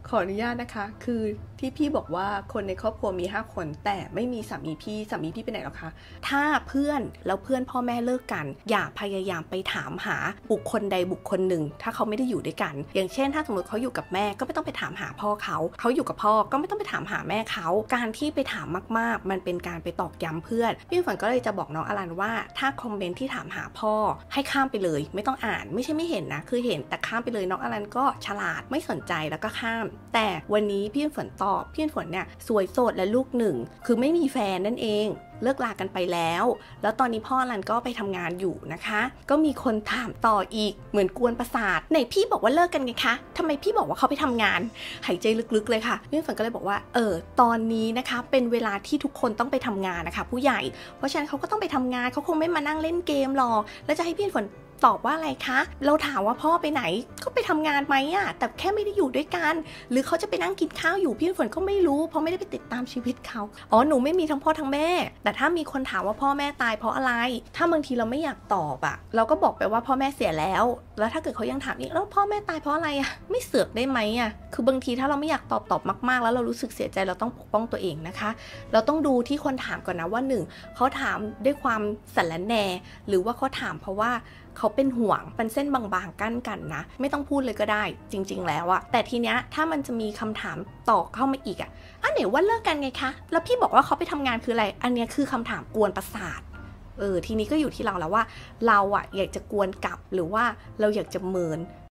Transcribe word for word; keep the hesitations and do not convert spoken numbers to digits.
ขออนุญาตนะคะคือที่พี่บอกว่าคนในครอบครัวมีห้าคนแต่ไม่มีสามีพี่สามีพี่ไปไหนหรอคะถ้าเพื่อนแล้วเพื่อนพ่อแม่เลิกกันอย่าพยายามไปถามหาบุคคลใดบุคคลหนึ่งถ้าเขาไม่ได้อยู่ด้วยกันอย่างเช่นถ้าสมมติเขาอยู่กับแม่ก็ไม่ต้องไปถามหาพ่อเขาเขาอยู่กับพ่อก็ไม่ต้องไปถามหาแม่เขาการที่ไปถามมากๆมันเป็นการไปตอกย้ำเพื่อนพี่ฝนก็เลยจะบอกน้องอลันว่าถ้าคอมเมนต์ที่ถามหาพ่อให้ข้ามไปเลยไม่ต้องอ่านไม่ใช่ไม่เห็นนะคือเห็นแต่ข้ามไปเลยน้องอลันก็ฉลาดไม่สนใจแล้วก็ข้ามแต่วันนี้พี่ฝนตอบพี่ฝนเนี่ยสวยโสดและลูกหนึ่งคือไม่มีแฟนนั่นเองเลิกลากันไปแล้วแล้วตอนนี้พ่ออลันก็ไปทำงานอยู่นะคะก็มีคนถามต่ออีกเหมือนกวนประสาทไหนพี่บอกว่าเลิกกันไงคะทำไมพี่บอกว่าเขาไปทำงานหายใจลึกๆเลยค่ะพี่ฝนก็เลยบอกว่าเออตอนนี้นะคะเป็นเวลาที่ทุกคนต้องไปทำงานนะคะผู้ใหญ่เพราะฉะนั้นเขาก็ต้องไปทำงานเขาคงไม่มานั่งเล่นเกมหรอกแล้วจะให้พี่ฝนตอบว่าอะไรคะเราถามว่าพ่อไปไหนก็ไปทำงานไหมอะแต่แค่ไม่ได้อยู่ด้วยกันหรือเขาจะไปนั่งกินข้าวอยู่พี่ฝนก็ไม่รู้เพราะไม่ได้ไปติดตามชีวิตเขาอ๋อหนูไม่มีทั้งพ่อทั้งแม่แต่ถ้ามีคนถามว่าพ่อแม่ตายเพราะอะไรถ้าบางทีเราไม่อยากตอบอะเราก็บอกไปว่าพ่อแม่เสียแล้วแล้วถ้าเกิดเขายังถามอีกแล้วพ่อแม่ตายเพราะอะไรอะไม่เสือกได้ไหมอะคือบางทีถ้าเราไม่อยากตอบตอบมากๆแล้วเรารู้สึกเสียใจเราต้องปกป้องตัวเองนะคะเราต้องดูที่คนถามก่อนนะว่าหนึ่งเขาถามด้วยความสารแหน่หรือว่าเขาถามเพราะว่าเขาเป็นห่วงเป็นเส้นบางๆกั้นกันนะไม่ต้องพูดเลยก็ได้จริงๆแล้วอะแต่ทีเนี้ยถ้ามันจะมีคำถามต่อเข้ามาอีกอะอ่ะไหนว่าเลิกกันไงคะแล้วพี่บอกว่าเขาไปทำงานคืออะไรอันเนี้ยคือคำถามกวนประสาทเออทีนี้ก็อยู่ที่เราแล้วว่าเราอะอยากจะกวนกลับหรือว่าเราอยากจะเมิน